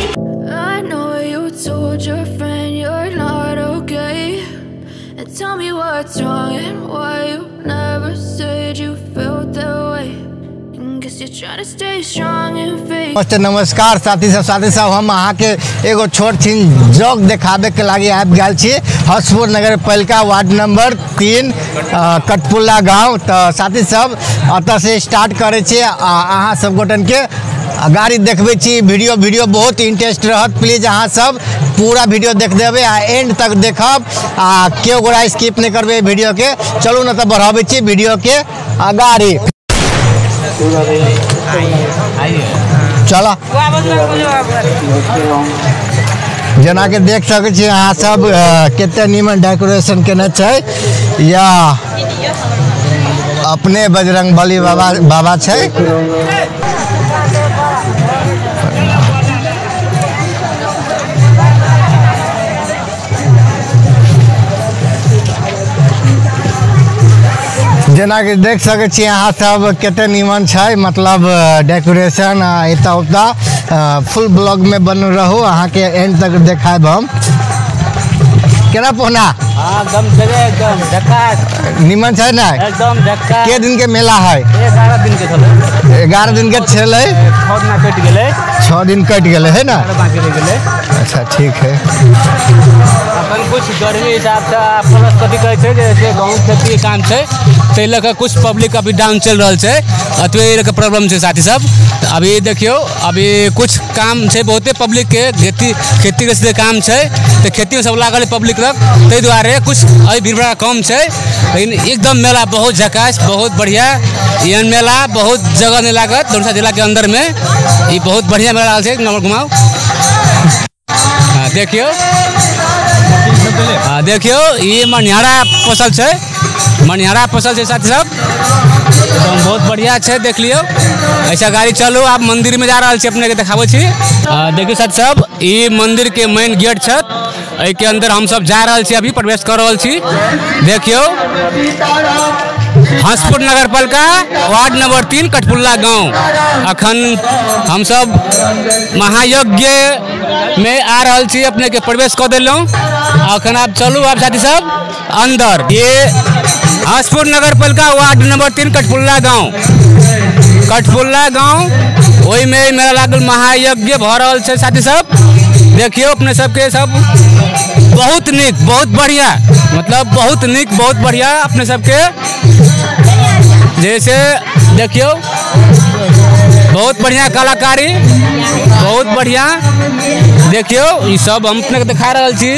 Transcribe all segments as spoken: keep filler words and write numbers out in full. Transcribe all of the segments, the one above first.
I know you told your friend you're not okay, and tell me what's wrong and why you never said you felt that way. And guess you're trying to stay strong and fake. नमस्कार साथी सब साथी सब हम अहाँ के एगो छोट छिन जग देखाबे के लागी आबि गेल छी हसपुर नगर पालिका वार्ड नंबर तीन कटपुल्ला गांव। तो साथी सब अतः से स्टार्ट करे छी। अहाँ सब गोटन के गाड़ी देखबे छी वीडियो वीडियो बहुत इंटरेस्ट रहत। प्लीज अहाँ सब पूरा वीडियो देख देबे आ एंड तक देखब आ केओ गोरा स्किप नहीं करबे वीडियो के। चलू न तो बढ़ाबे छी वीडियो के गाड़ी चला जना के देख सके छी अहाँ सब केते निमन डेकोरेशन केने छै। या अपने बजरंग बली बाबा बाबा छै। जना कि देख सके छी अहाँ सब केते निमन छै। मतलब डेकोरेशन एता उता फुल ब्लॉग में बन रहो अहाँ के एंड तक देखाब हम केना पहुना। हां एकदम जगह एकदम झकास निमन छै ना एकदम झकास। के दिन के मेला है? ग्यारह दिन के छले। ग्यारह दिन के छले। छह दिन कट गेले। छह दिन कट गेले है ना। बाकी रह गेले। अच्छा ठीक है। अपन कुछ गर्मी हिसाब से प्लस कथि कहै छै जे गांव खेती के काम छै तै लके कुछ पब्लिक अभी डाउन चल रहल छै। अतवे के प्रॉब्लम छै साथी सब। अभी देखियो अभी कुछ काम छै बहुते पब्लिक के खेती खेती के से काम छै तो खेती में सब लागल पब्लिक रख तै दुआरे कुछ अभी भीड़ कम छै। लेकिन एकदम मेला बहुत झकास बहुत बढ़िया। ये मेला बहुत जगह नहीं लागत दौसा जिला के अंदर में ये बहुत बढ़िया मेला लागल छै। नंबर घुमाओ देखियो हाँ देखियो ये मनिहारा फसल छै मनिहारा फसल छै साथी सब एकदम बहुत बढ़िया छै। देख लियो ऐसा गाड़ी चलो आप मंदिर में जा रहा छी अपने के देखाबो छी। देखियो साथी सब ये मंदिर के मेन गेट छै ए के अंदर हम सब जा रहा छी अभी प्रवेश कर रहा छी। देखियो हसपुर नगर पालिका वार्ड नंबर तीन कटपुल्ला गांव अखन हम सब महायज्ञ में आ रहा छी अपने के प्रवेश कर दिलों। अखन आप चलू आप साथी सब अंदर। ये हसपुर नगर पालिका वार्ड नंबर तीन कटपुल्ला गांव कटपुल्ला गांव वही में मेरा लागल महायज्ञ भ रहल छै साथी सब। देखियो अपने सबके सब बहुत निक बहुत बढ़िया मतलब बहुत निक बहुत बढ़िया अपने सबके जैसे देखियो बहुत बढ़िया कलाकारी बहुत बढ़िया। देखियो ये सब हम अपने दिखा रहा छी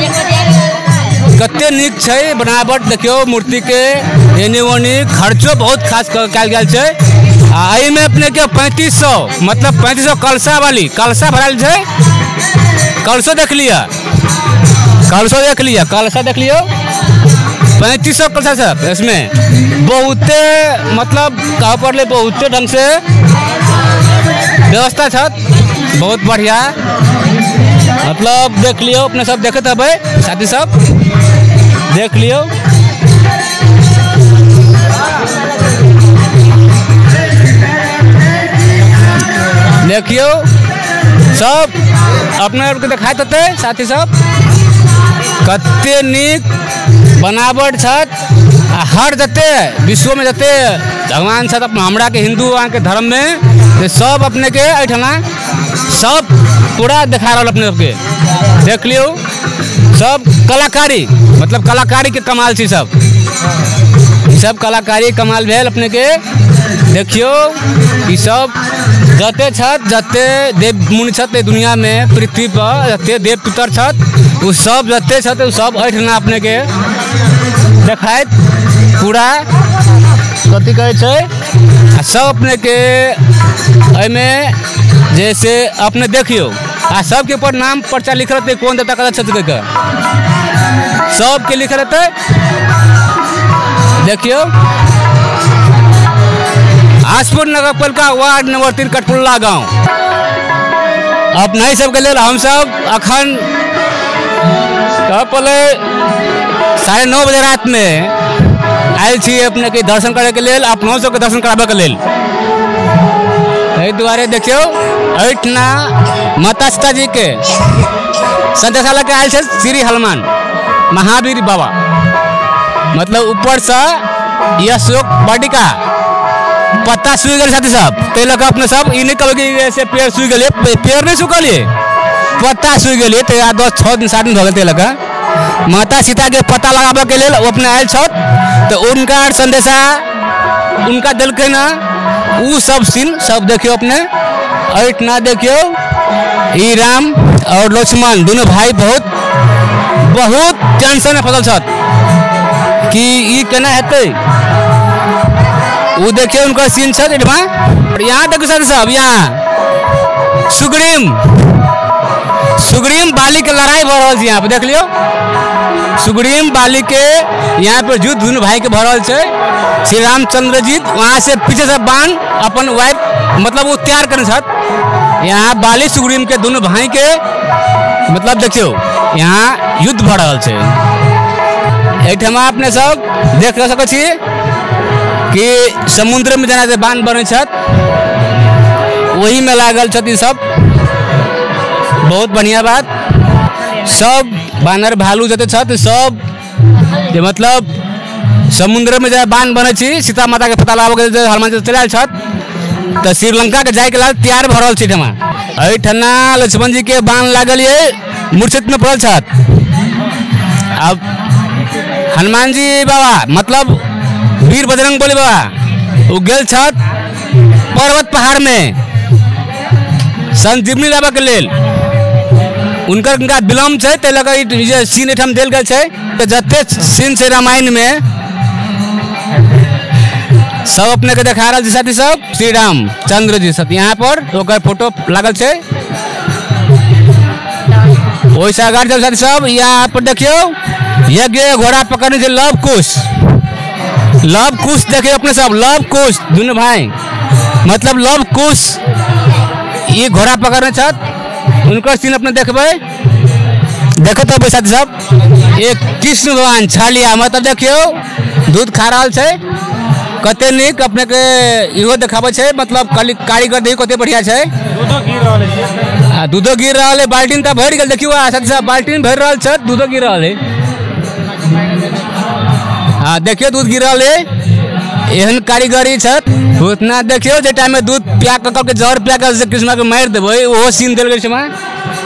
कते निक छै बनावट। देखियो मूर्ति के एने ओने खर्चो बहुत खास कल गेल छै। आई में अपने के पैंतीस सौ मतलब पैंतीस सौ कलसा वाली कलसा भरल छै। कलसो देख लिया कलसो देख लिया कलसा देख लियो पैंतीस सौ कलसा सब इसमें बहुते मतलब कहा पर ले बहुते ढंग से व्यवस्था था बहुत बढ़िया। मतलब देख लियो अपने सब देखते हबे साथी सब देख लियो। देखियो सब अपने दिखाई देते साथी सब कते निक बनावट छत हर जते विश्व में जते भगवान छत हमरा के हिंदू के धर्म में सब अपने के एठना सब पूरा दिखा रहा अपने सबके। देख लियो सब कलाकारी मतलब कलाकारी के कमाल छी सब सब कलाकारी कमाल भेल अपने के। देखियो ये सब जते छत जते देव मुनि छत दुनिया में पृथ्वी पर जते देव पितर छत वो सब जते छत वो सब एठना अपने के देखाइत पूरा कथी कहै छै सब अपने के में जैसे अपने देखियो आ सबके ऊपर नाम पर्चा लिख रहते कौन देवता कदा छत के सब के लिख रहते। देखियो हसपुर नगर पालिका वार्ड नंबर तीन कटपुल्ला गांव अब नहीं सबके लिए हम सब अखन पहले साढ़े नौ बजे रात में आयल छी अपने के दर्शन करे के लिए अपनों सबके दर्शन कराबे के लिए। एहि दुआरे देखियो एहिठना माता सीता जी के संदेशा लेके आयल छे श्री हनुमान महावीर बाबा, मतलब ऊपर से अशोक वाटिका पत्ता सूख गए साथी सब, ते लगा अपने सब ई नहीं कहबे कि ऐसे पेड़ सूख गए, पेड़ नहीं सूखल है, पत्ता सूख गए ते दस छः दिन सात दिन भ गए लगा माता सीता के पता लगाबे के लिए वो अपने आयल छत, तो उनका संदेशा उनका दिल के ना उ सब सीन सब देखियो अपने एठना देखियो ई राम और लक्ष्मण दोनों भाई बहुत बहुत टेंशन में फंसल छत कि ई केना हेतै, वो देखिए उनका सीन छत एठमा। यहाँ देखो सर सब यहाँ सुग्रीम सुग्रीम बाली के लड़ाई भ रहल छै, यहाँ पे देख लियो सुग्रीम बाली के यहाँ पे युद्ध दोनों भाई के भ रहल छै। श्री रामचंद्र जी वहाँ से पीछे से बाण अपन वाइफ मतलब वो तैयार कर छत, यहाँ बाली सुग्रीम के दोनों भाई के मतलब देखियो यहाँ युद्ध भ रहल छै। एठमा अपने सब देख सकै छी कि समुद्र में जना बांध बने छत वही में लागल छथि सब, बहुत बढ़िया बात। सब बानर भालू जते छत सब जे मतलब समुद्र में जब बांध बने छी सीता माता के पता लगाबे के हनुमान जी चल छत, तो श्रीलंका के जाए के लाल तैयार भ रहल छी। एठना लक्ष्मण जी के बांध लागल ये मूर्छित में पड़ल छत। अब हनुमान जी बाबा मतलब वीर बजरंग बली बाबा वो गेल छत पर्वत पहाड़ में संजीवनी लाबे के लेल, उनकर उनका विलम्ब छै ते लगे सीन एठम देल गेल छै। तो जते सीन छै रामायण में सब अपने के देखा रहल छै साथी सब श्री राम चंद्र जी सब यहाँ पर ओकर फोटो लागल छै। वैसे अगर जब साथी सब यहाँ पर देखियो यज्ञ घोड़ा पकड़ने से लव कुश लव कुश देखिए अपने सब लव कुश दोनों भाई मतलब लव कुश ये घोड़ा पकड़ने छत, उनका सीन अपने देखबे देखो तो साथी सब एक कृष्ण भगवान छालिया मतलब देखियो दूध खा रहा है कते निक अपने के इहो देखाबे छै, मतलब कारीगर देखियो कते बढ़िया छै, दूधो गिर रहल है दूधो गिर रहल है बाल्टीन त भर गेल देखियो साथी सब बाल्टीन भर रहल छै दूधो गिर रहल है। हाँ देखियो दूध गिर रहा है एहन कारीगरी छत उतना देखियो जे टाइम में दूध पिया कर के जहर पिया कर कृष्णा के मार देवे वो सीन देल गेल छै।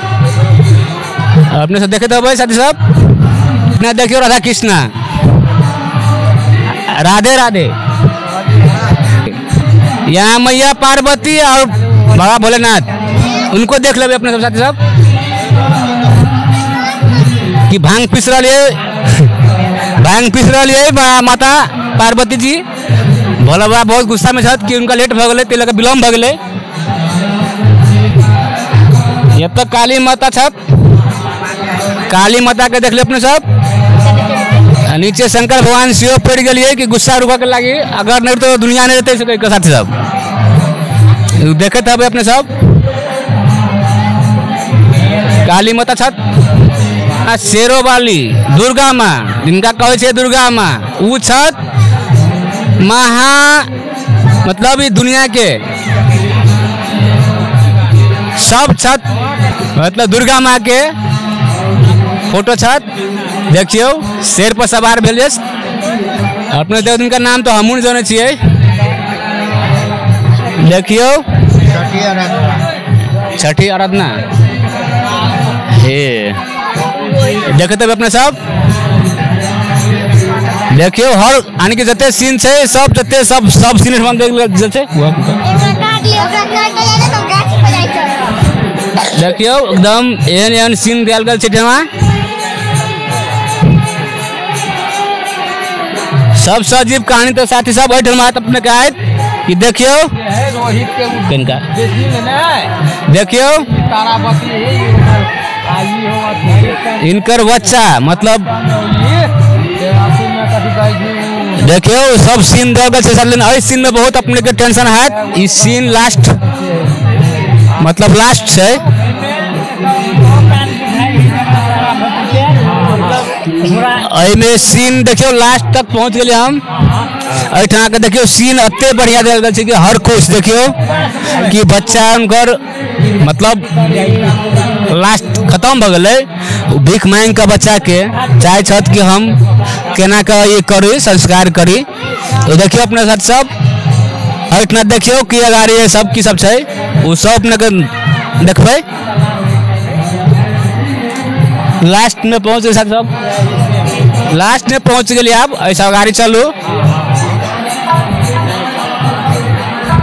अपने सब देखे देवे साथी सब ना देखियो राधा कृष्णा राधे राधे, यहाँ मैया पार्वती और बाबा भोलेनाथ उनको देख लेवे अपने सब साथी सब कि भांग पीस रही है भांग पीस रही है माता पार्वती जी। भोला बाबा बहुत गुस्सा में छत कि उनका लेट भ गए तेल विलम्ब भ गए। जब तक काली माता छत काली माता के देख ले अपने सब नीचे शंकर भगवान शिव पड़ गए कि गुस्सा रुका के लगी अगर नहीं तो दुनिया नहीं रहते साथी सब देखे थे अपने सब काली माता छत शेरों वाली दुर्गा माँ जिनका कहे छे दुर्गा माँ वो छत महा मतलब ये दुनिया के सब छत मतलब दुर्गा माँ के फोटो छत देखियो शेर पर सवार भेल अपने देव उनका नाम तो हमू जाने छिए देखियो छठी आराधना हे देखते अपने सब देखियो हर आने के जते सीन छै सब जते सब सब सीन हम देख छै देखियो एकदम एहन एहन सीन दियल गेल छै ठेमा सब सजीव कहानी तो साथी सब बैठल मात अपने के आयत कि देखियो रोहित के किनका देखियो इनकर बच्चा मतलब देखियो सब सीन दे गए छै सीन में बहुत अपने के टेंशन है। इस सीन लास्ट मतलब लास्ट है में सीन देखियो लास्ट तक पहुंच गए हम एहिठाम के देखियो सीन एते बढ़िया देल गेल छै कि हर खुश देखियो कि बच्चा उनकर मतलब लास्ट खत्म भ गेलै भीख मांग के बच्चा के चाहे छत कि हम केना के ये करी संस्कार करी। तो देखियो अपने साथ सब एहिठाम देखियो कि अगाड़ी सब की सब छै ओ सब अपने के देखबै। लास्ट में पहुंच गए सब लास्ट में पहुंच गेलिए। आब ऐसा गाड़ी चलू